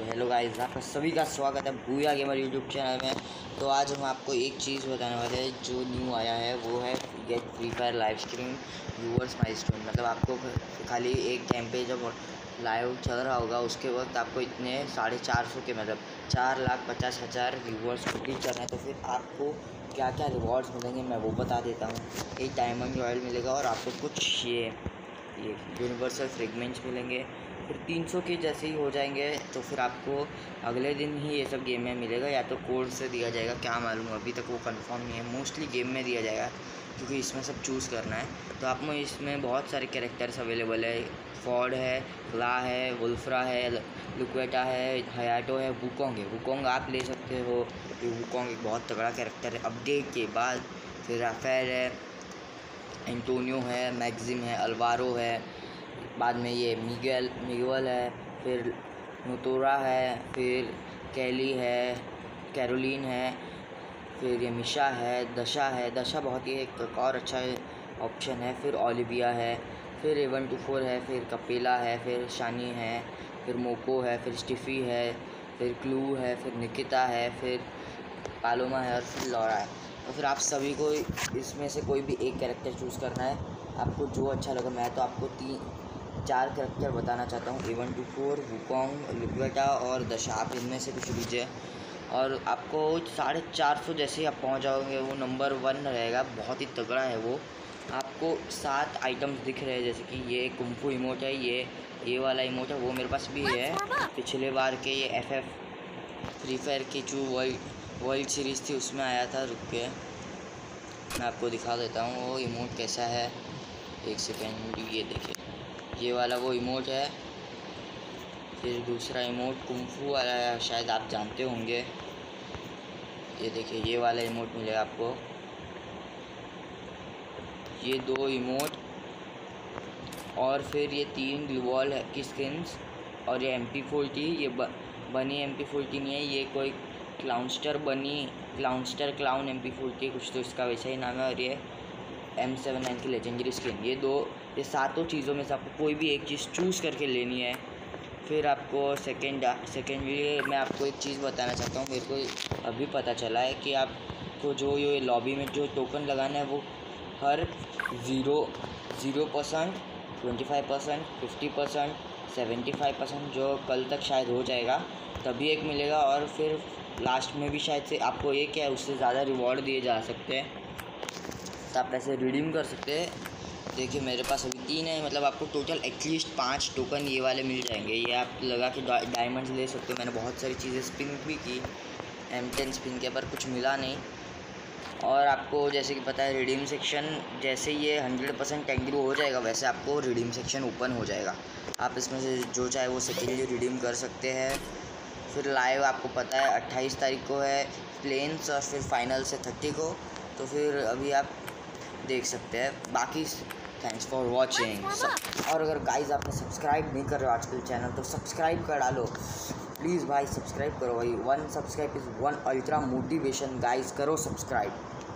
Hello guys, आपका सभी का स्वागत है भूया गेमर यूट्यूब चैनल में। तो आज हम आपको एक चीज़ बताने वाले हैं जो न्यू आया है, वो है get free fire live stream viewers milestone. मतलब आपको खाली एक टाइम पे जब लाइव चल रहा होगा उसके वक्त आपको इतने 450 के मतलब 4,50,000 व्यूअर्स कंप्लीट करना है। तो फिर आपको क्या क्या रिवॉर्ड्स मिलेंगे मैं वो बता देता हूँ। एक डायमंड रॉयल मिलेगा और आपको कुछ ये यूनिवर्सल फ्रेगमेंट्स मिलेंगे। फिर 300 के जैसे ही हो जाएंगे तो फिर आपको अगले दिन ही ये सब गेम में मिलेगा, या तो कोड से दिया जाएगा, क्या मालूम, अभी तक वो कंफर्म नहीं है। मोस्टली गेम में दिया जाएगा क्योंकि इसमें सब चूज़ करना है। तो आपको इसमें बहुत सारे कैरेक्टर्स अवेलेबल है। फॉर्ड है, क्ला है, वुल्फ्रा है, लुक्वेटा है, हयाटो है, वुकोंग है। वुकोंग आप ले सकते हो, ये वुकोंग एक बहुत तगड़ा कैरेक्टर है अपडेट के बाद। फिर राफेल है, एंटोनियो है, मैक्सिम है, अल्वारो है, बाद में ये मिगुएल है, फिर नोटोरा है, फिर कैली है, कैरोलिन है, फिर ये मिशा है, दशा बहुत ही एक और अच्छा ऑप्शन है। फिर ओलिविया है, फिर A124 है, फिर कपेला है, फिर शानी है, फिर मोको है, फिर स्टिफ़ी है, फिर क्लू है, फिर निकिता है, फिर पालोमा है और फिर लॉरा है। तो फिर आप सभी को इसमें से कोई भी एक कैरेक्टर चूज़ करना है, आपको जो अच्छा लगा। मैं तो आपको 3-4 कैरेक्टर बताना चाहता हूँ, A124, वुकोंग, लुक्वेटा और दशा। आप इनमें से कुछ लीजिए और आपको 450 जैसे ही आप पहुँच जाओगे वो नंबर 1 रहेगा। बहुत ही तगड़ा है वो। आपको 7 आइटम्स दिख रहे हैं, जैसे कि ये कुम्फू इमोट है, ये वाला इमोट है, वो मेरे पास भी है। पिछले बार के ये FF फ्री फायर की जो वर्ल्ड सीरीज़ थी उसमें आया था। रुक के मैं आपको दिखा देता हूँ वो इमोट कैसा है। एक सेकेंड, ये देखिए, ये वाला वो इमोट है। फिर दूसरा इमोट कुंफू वाला है, शायद आप जानते होंगे। ये देखिए, ये वाला इमोट मिलेगा आपको। ये 2 इमोट और फिर ये 3 ग्लूवॉल की स्किन्स और ये MP40। ये बनी MP40 नहीं है, ये कोई क्लाउनस्टर क्लाउन MP40 कुछ तो इसका वैसा ही नाम है। और ये M79 की लेजेंडरी स्किन। ये सातों चीज़ों में से आपको कोई भी एक चीज़ चूज़ करके लेनी है। फिर आपको सेकेंडली मैं आपको एक चीज़ बताना चाहता हूँ। मेरे को अभी पता चला है कि आपको जो ये लॉबी में जो टोकन लगाना है वो हर 0%, 25%, 50%, 75% जो कल तक शायद हो जाएगा तभी एक मिलेगा। और फिर लास्ट में भी शायद से आपको एक या उससे ज़्यादा रिवॉर्ड दिए जा सकते हैं, तो आप ऐसे रिडीम कर सकते हैं। देखिए मेरे पास अभी 3 है, मतलब आपको टोटल एटलीस्ट 5 टोकन ये वाले मिल जाएंगे। ये आप लगा के डायमंड्स ले सकते हो। मैंने बहुत सारी चीज़ें स्पिन भी की, M10 स्पिन के, पर कुछ मिला नहीं। और आपको जैसे कि पता है रिडीम सेक्शन जैसे ये 100% टेंग्रू हो जाएगा वैसे आपको रिडीम सेक्शन ओपन हो जाएगा। आप इसमें से जो चाहे वो सेकेंडली रिडीम कर सकते हैं। फिर लाइव आपको पता है 28 तारीख को है प्लेन्स, और फिर फाइनल से 30 को। तो फिर अभी आप देख सकते हैं। बाकी थैंक्स फॉर वॉचिंग। और अगर गाइस आपने सब्सक्राइब नहीं कर रहे हो आजकल चैनल, तो सब्सक्राइब कर डालो प्लीज़ भाई, सब्सक्राइब करो भाई। 1 subscribe is 1 ultra motivation. Guys करो सब्सक्राइब।